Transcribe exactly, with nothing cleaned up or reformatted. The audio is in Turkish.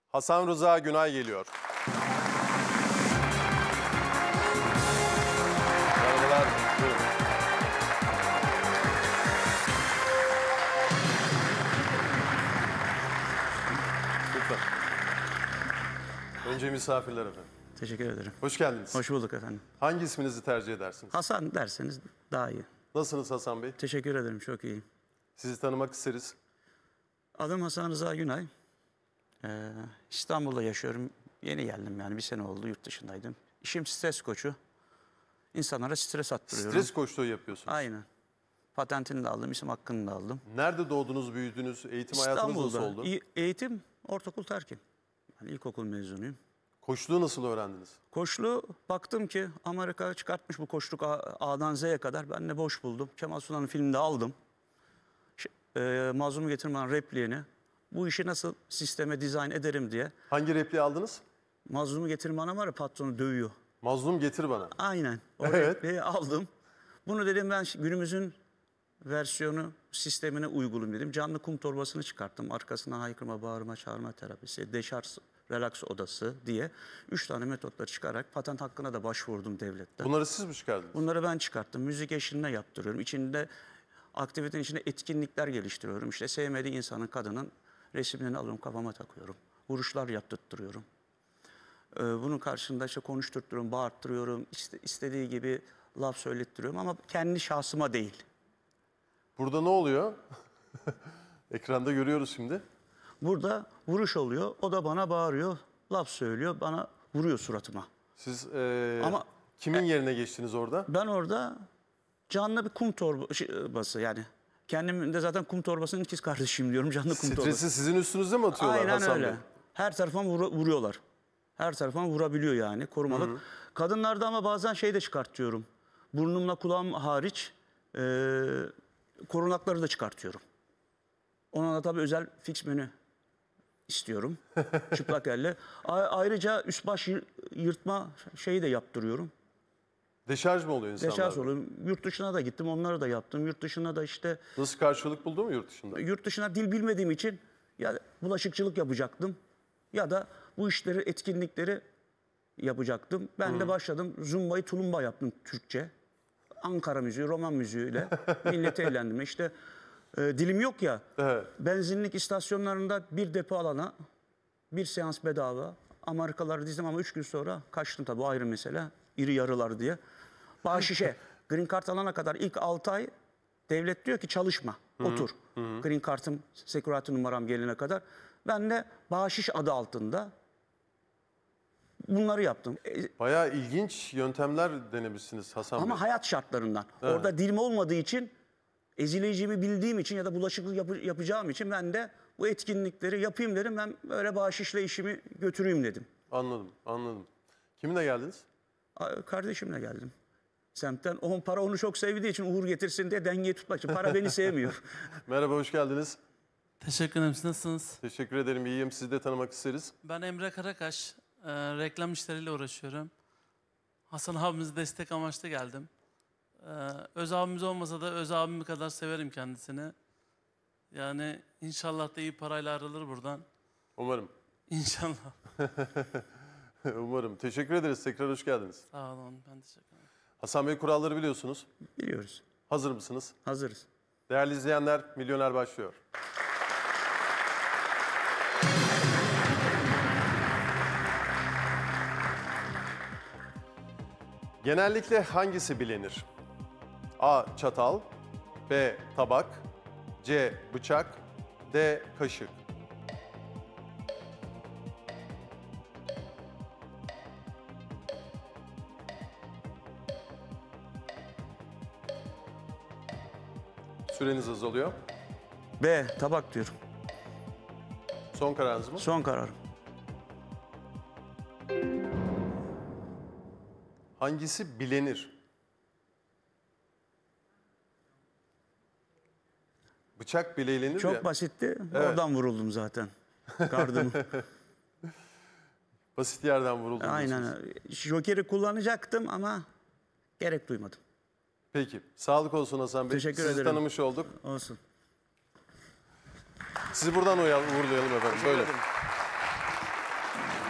Hasan Rıza Günay geliyor. Merhabalar. Buyurun. Lütfen. Önce misafirler efendim. Teşekkür ederim. Hoş geldiniz. Hoş bulduk efendim. Hangi isminizi tercih edersiniz? Hasan derseniz daha iyi. Nasılsınız Hasan Bey? Teşekkür ederim, çok iyiyim. Sizi tanımak isteriz. Adım Hasan Rıza Günay. Ee, İstanbul'da yaşıyorum. Yeni geldim yani, bir sene oldu, yurt dışındaydım. İşim stres koçu. İnsanlara stres attırıyorum. Stres koçluğu yapıyorsunuz. Aynen. Patentini de aldım, isim hakkını da aldım. Nerede doğdunuz, büyüdünüz? Eğitim hayatınız nasıl oldu? İstanbul'da. Eğitim, ortaokul terkim. Yani ilkokul mezunuyum. Koçluğu nasıl öğrendiniz? Koçluğu baktım ki Amerika çıkartmış bu koçluk A'dan Z'ye kadar. Ben de boş buldum. Kemal Sunal'ın filminde aldım. E, Mazlumu Getirmen repliğini. Bu işi nasıl sisteme dizayn ederim diye. Hangi repliği aldınız? Mazlumu Getirmen'e var ya, patronu dövüyor. Mazlum getir bana. Aynen. O Evet. repliği aldım. Bunu dedim ben günümüzün versiyonu sistemine uygulayayım dedim. Canlı kum torbasını çıkarttım. Arkasından haykırma, bağırma, çağırma terapisi, deşarj, relax odası diye üç tane metotları çıkararak patent hakkına da başvurdum devletten. Bunları siz mi çıkardınız? Bunları ben çıkarttım. Müzik eşliğinde yaptırıyorum. İçinde aktivitenin içinde etkinlikler geliştiriyorum. İşte sevmediği insanın, kadının resimlerini alıyorum, kafama takıyorum. Vuruşlar yaptırtırıyorum. Ee, bunun karşında işte konuşturtuyorum, bağırttırıyorum. İşte istediği gibi laf söylettiriyorum ama kendi şahsıma değil. Burada ne oluyor? Ekranda görüyoruz şimdi. Burada vuruş oluyor. O da bana bağırıyor, laf söylüyor, bana vuruyor suratıma. Siz ee, Ama kimin yerine geçtiniz orada? Ben orada canlı bir kum torbası, yani kendim de zaten kum torbasının ikiz kardeşim diyorum, canlı kum Stresi torbası. Stresi sizin üstünüze mi atıyorlar Aynen Hasan öyle. Bey? Her taraftan vur vuruyorlar. Her taraftan vurabiliyor yani, korumalık. Hı hı. Kadınlarda ama bazen şey de çıkartıyorum. Burnumla kulağım hariç e, korunakları da çıkartıyorum. Ona da tabii özel fix menü istiyorum. Çıplak elle. A ayrıca üst baş yırtma şeyi de yaptırıyorum. Deşarj mı oluyor insanlarda? Deşarj oluyor. Yurt dışına da gittim, onları da yaptım. Yurt dışına da işte... Nasıl karşılık buldu mu yurt dışında? Yurt dışına dil bilmediğim için ya bulaşıkçılık yapacaktım ya da bu işleri, etkinlikleri yapacaktım. Ben Hı. de başladım. Zumba'yı tulumba yaptım Türkçe. Ankara müziği, roman müziğiyle milleti eğlendim. İşte e, dilim yok ya. Evet. Benzinlik istasyonlarında bir depo alana bir seans bedava. Amerikalıları dizdim ama üç gün sonra kaçtım tabii, o ayrı mesele. İri yarılar diye. Bahşişe Green Card alana kadar ilk altı ay devlet diyor ki çalışma, Hı -hı. otur. Hı -hı. Green Card'ım, security numaram gelene kadar. Ben de bahşiş adı altında bunları yaptım. Bayağı ilginç yöntemler denemişsiniz Hasan Bey. Ama hayat şartlarından. Evet. Orada dilim olmadığı için, ezileceğimi bildiğim için ya da bulaşıklık yap yapacağım için ben de bu etkinlikleri yapayım dedim. Ben böyle bahşişle işimi götüreyim dedim. Anladım, anladım. Kiminle geldiniz? Kardeşimle geldim. Semtten. On para onu çok sevdiği için uğur getirsin diye dengeyi tutmak için. Para beni sevmiyor. Merhaba, hoş geldiniz. Teşekkür ederim. Siz nasılsınız? Teşekkür ederim. İyiyim. Sizi de tanımak isteriz. Ben Emre Karakaş. E, reklam işleriyle uğraşıyorum. Hasan abimize destek amaçlı geldim. E, öz abimiz olmasa da öz abimi kadar severim kendisini. Yani inşallah da iyi parayla ayrılır buradan. Umarım. İnşallah. Umarım. Teşekkür ederiz. Tekrar hoş geldiniz. Sağ olun. Ben teşekkür ederim. Hasan Bey, kuralları biliyorsunuz. Biliyoruz. Hazır mısınız? Hazırız. Değerli izleyenler, Milyoner başlıyor. Genellikle hangisi bilinir? A. Çatal, B. Tabak, C. Bıçak, D. Kaşık. Süreniz azalıyor. B. Tabak diyorum. Son kararınız mı? Son kararım. Hangisi bilenir? Bıçak bileylenir Çok ya. basitti. Evet. Oradan vuruldum zaten. Kardım. Basit yerden vuruldum. Aynen. Joker'i kullanacaktım ama gerek duymadım. Peki. Sağlık olsun Hasan Bey. Teşekkür Sizi ederim. tanımış olduk. Olsun. Sizi buradan uğurlayalım efendim. Böyle. olsun.